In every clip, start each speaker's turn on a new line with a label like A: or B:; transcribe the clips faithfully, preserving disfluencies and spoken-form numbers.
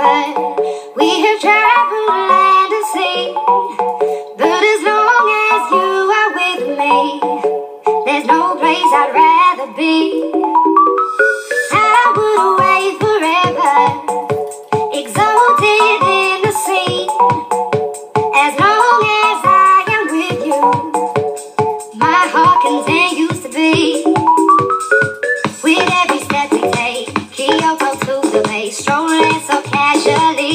A: forever. We have traveled land and sea, but as long as you are with me, there's no place I'd rather be. I would wait forever, exalted in the sea. As long as I am with you, my heart continues to beat. With every step we take, Kyoto to the bay, strolling so casually.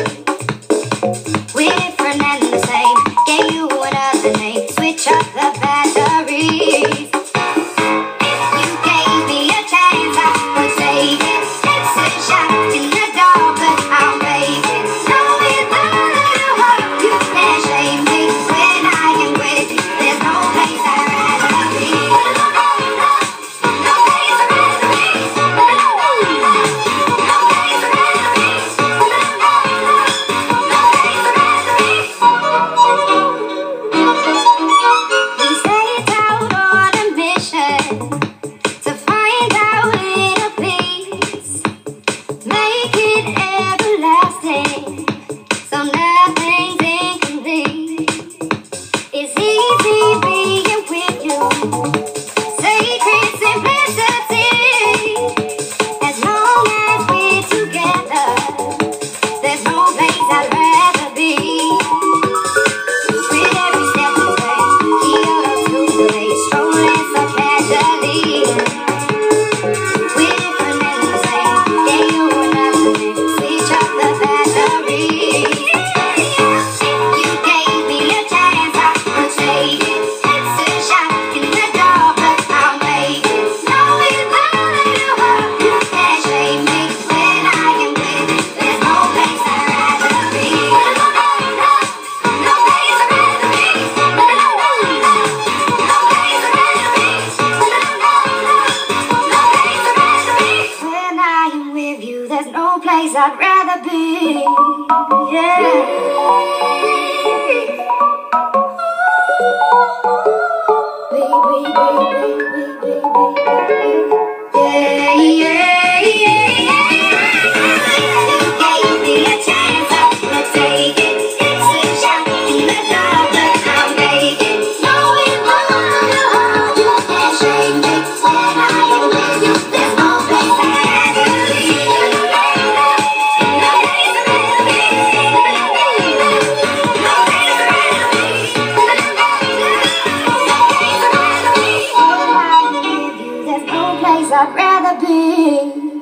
A: We're different and the same, gave you another name, switch up the batteries. If you gave me a chance, I would take it. It's a shot in the dark, but I'll make it. Know with a little hope, you can't shame me. When I am with you, there's no place I'd rather be. No place I'd rather be. No place I'd rather be. No place I'd rather be. We set out on a mission to find our inner peace, make it everlasting, so nothing's incomplete. It's easy being with you, sacred simplicity. As long as we're together, there's no place I'd rather be. With every step we take, Kyoto to the bay, strolling so casually. We're different and the same, gave you another name, switch up the batteries. You gave me a chance, I would take it. It's a shot in the dark, but I'll make it. Know with a little hope, you can't shame me. When I am with you, there's no place I'd rather be. No place I'd rather be. No place I'd rather be. No place I'd rather be. When I am with you, there's no place I'd rather be. Yeah. Baby, baby, baby, baby. Yeah, yeah, yeah, yeah. You gave me a chance, I would take it. It's a shot in the dark, but I'll make it. Know it all, you can't shame me. When I am with you, there's no place I'd rather be. No place I'd rather be. No place I'd rather be. No place I'd rather be. When I am with you, there's no place I'd rather be.